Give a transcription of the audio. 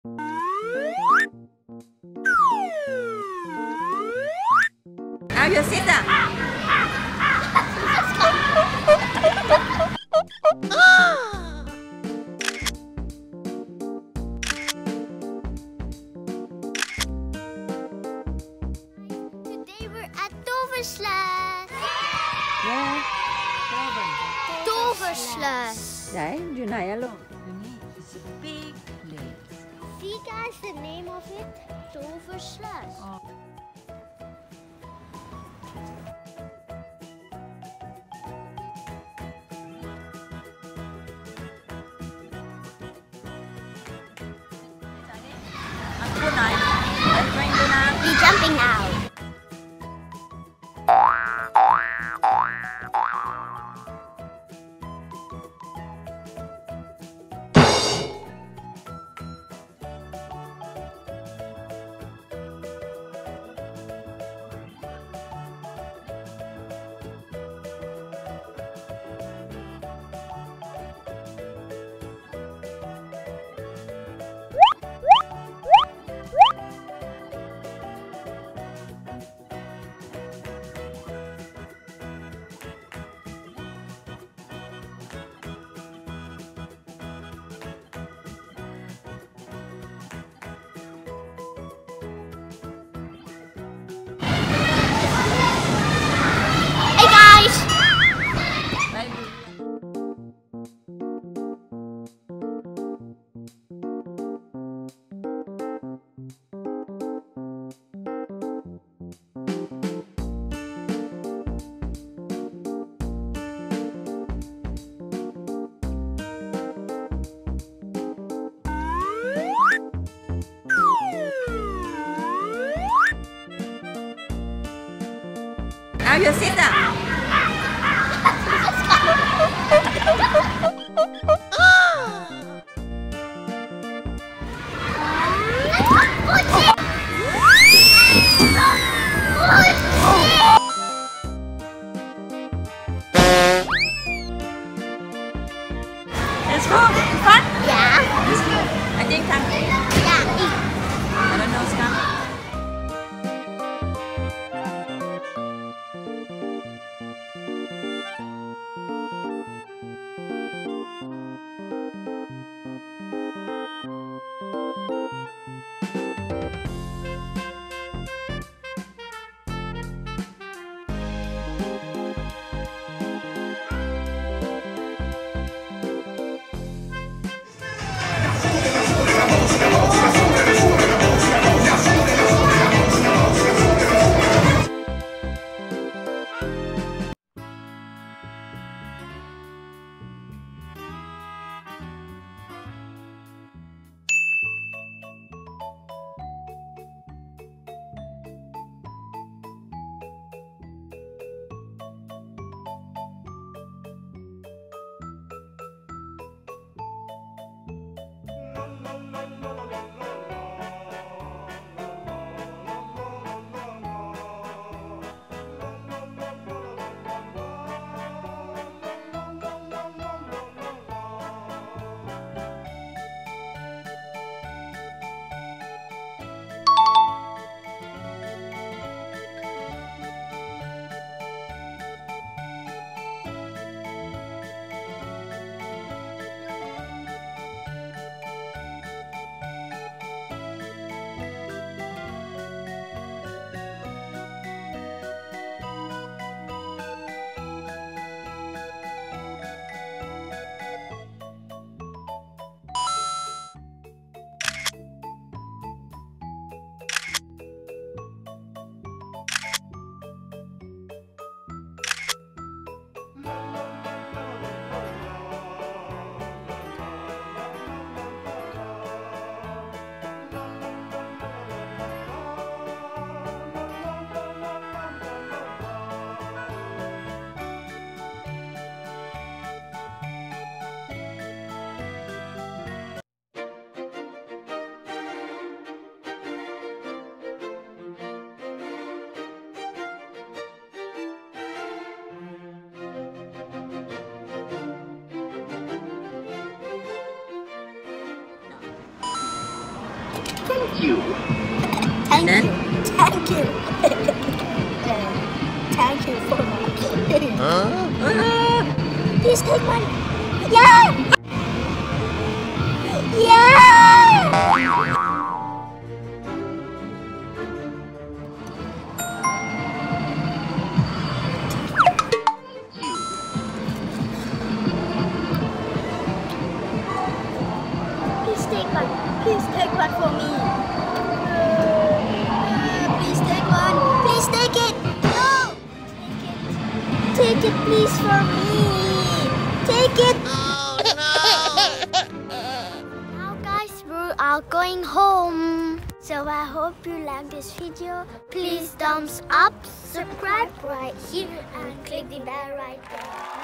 Now you sit down. Today we're at TOVERSLUIS. Yeah. TOVERSLUIS. ไหนอยู่ไหนอะลูกอยู่นี่ It's a big place. See guys, the name of it? TOVERSLUIS. Good night. I'm going to now. We're jumping now. Hey guys! Now you sit down. Let's go. Fun? Yeah. I think time. Yeah. I don't know, Scott. you. Thank Then? you. Thank you. Thank you for my gift. Please take one. Yeah. Yeah. Please take one. Please take one for me. Please take one. Please take it. No. Take it, please, for me. Take it. Oh no. Now, guys, we are going home. So I hope you like this video. Please thumbs up, subscribe right here, and click the bell right there.